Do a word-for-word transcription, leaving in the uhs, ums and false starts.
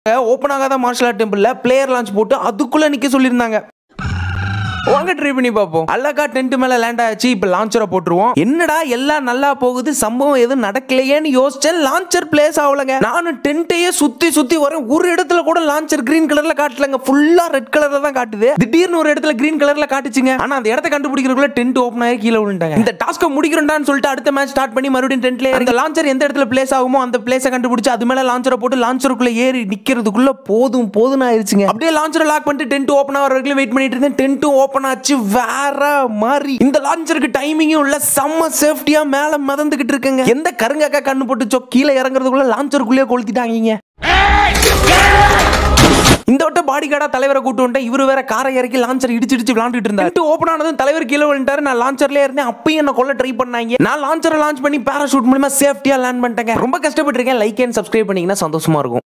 Open ஆகாத martial art டெம்பிள்ல player launch போட்டு அதுக்குள்ள நிக்க சொல்லியிருந்தாங்க. வாங்க ட்ரை பண்ணி பார்ப்போம். அழகா டென்ட் மேல லேண்ட் ஆச்சு. இப்ப லான்ச்சரை போட்டுருவோம். என்னடா எல்லாம் நல்லா போகுது, சம்பவம் எதுவும் நடக்கலையேன்னு யோசிச்சேன். லான்ச்சர் பிளேஸ் ஆகலங்க. நானும் டென்ட்டையே சுத்தி சுத்தி வரேன். ஒரு இடத்துல கூட லான்ச்சர் கிரீன் கலர்ல காட்டலங்க. ஃபுல்லா ரெட் கலர்ல தான் காட்டுது. திடீர்னு ஒரு இடத்துல கிரீன் கலர்ல காட்டுச்சுங்க. ஆனா அந்த இடத்தை கண்டுபிடிக்கிறதுக்குள்ள டென்ட் ஓபன் ஆகி கீழே விழுந்தாங்க. இந்த டாஸ்க்கை முடிக்கிறோம்டான்னு சொல்லிட்டு அடுத்த மேட்ச் ஸ்டார்ட் பண்ணி மறுபடியும் டென்ட்ல இந்த லான்ச்சர் எந்த இடத்துல பிளேஸ் ஆகுமோ அந்த பிளேஸை கண்டுபிடிச்சு அது மேல லான்ச்சரை போட்டு லான்ச்சருக்குள்ள ஏறி நிக்கிறதுக்குள்ள போதும் போதும் ஆயிருச்சுங்க. அப்படியே லான்ச்சரை லாக் பண்ணிட்டு டென்ட் ஓபன் ஆகிற வரைக்கும் வெயிட் பண்ணிட்டு இருந்தேன். டென்ட்டும் ஓபன் ஆச்சு. வேற மாதிரி இந்த லான்ச்சருக்கு டைமிங்கும் இல்ல. செம்ம சேஃப்டியா மேல மிதந்துகிட்டு இருக்குங்க. எந்த கருங்காக்கா கண்ணு போட்டு கீழே இறங்குறதுக்குள்ள லான்ச்சருக்குள்ளே கொளுத்திட்டாங்க. இந்த வட்ட பாடி கார்டா தலைவரை கூட்டு வந்துட்டேன். இவரு வேற காரை இறக்கி லான்ச்சர் இடிச்சு இடிச்சு விளாண்டுட்டு இருந்தாரு. ஓபன் ஆனதும் தலைவர் கீழே விழுந்தாரு. நான் லான்ச்சர்ல இருந்தேன். அப்பயும் என்ன கொல்ல ட்ரை பண்ணாங்க. நான் லான்ச்சரை லான்ச் பண்ணி பேராஷூட் மூலமா சேஃப்டியா லேண்ட் பண்ணிட்டேங்க. ரொம்ப கஷ்டப்பட்டு இருக்கேன். லைக் அண்ட் சப்ஸ்கிரைப் பண்ணீங்கன்னா சந்தோஷமா இருக்கும்.